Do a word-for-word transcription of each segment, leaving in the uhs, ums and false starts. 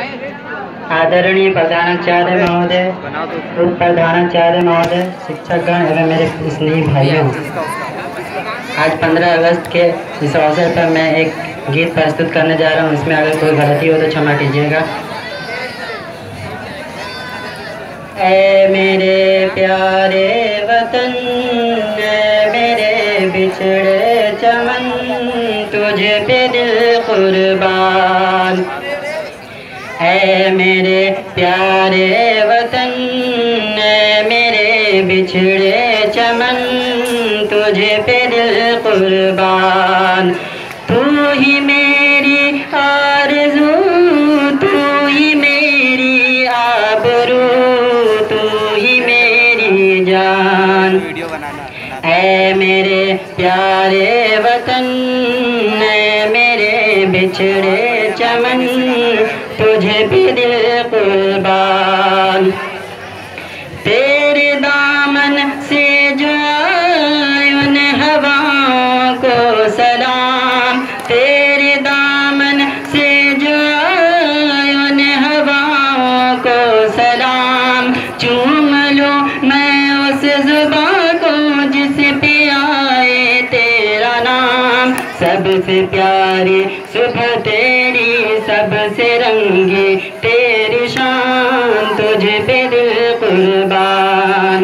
आदरणीय प्रधानाचार्य महोदय, उप प्रधानाचार्य महोदय, शिक्षकगण एवं मेरे स्नेही भाइयों, आज पंद्रह अगस्त के इस अवसर पर मैं एक गीत प्रस्तुत करने जा रहा हूँ। इसमें अगर कोई गलती हो तो क्षमा कीजिएगा। ऐ मेरे प्यारे वतन, ऐ मेरे बिछड़े चमन, तुझे पे दिल कुर्बान। ऐ मेरे प्यारे वतन, ऐ मेरे बिछड़े चमन, तुझे पे दिल कुर्बान। तू ही मेरी आरज़ू, तू ही मेरी आबरू, तू ही मेरी जान। ऐ मेरे प्यारे वतन, ऐ मेरे बिछड़े चमन, तुझे भी दिल कुर्बान। तेरे दामन से जो आए उन हवाओं को सलाम, तेरे दामन से जो आए उन हवाओं को सलाम। चूम लूं मैं उस जुबां को जिस पे आए तेरा नाम। सबसे प्यारी सुबह तेरी, सबसे रंगी तेरी शान, तुझे पे दिल कुर्बान।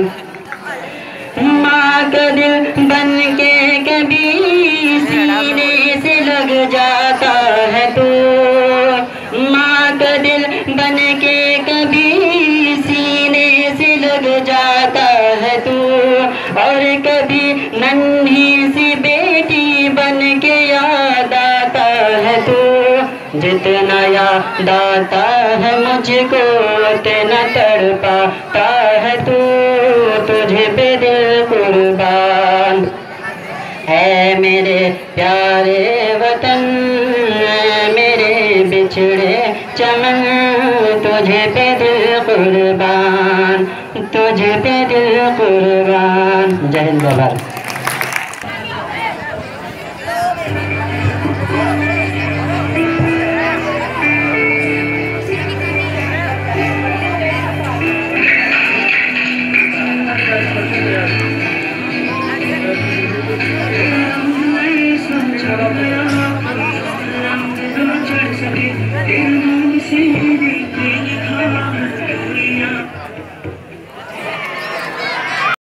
माँ का दिल बन के कभी सीने से लग जाता है तू, माँ का दिल बन के कभी सीने से लग जाता है तू। और कभी नन्ही सी बेटी बन के याद आता है तू। जितना याद आता है मुझको उतना तड़पाता है तू, तुझे पे दिल कुर्बान। है मेरे प्यारे वतन, मेरे बिछड़े चमन, तुझे पे दिल कुर्बान, तुझे पे दिल कुर्बान। जय हिंद।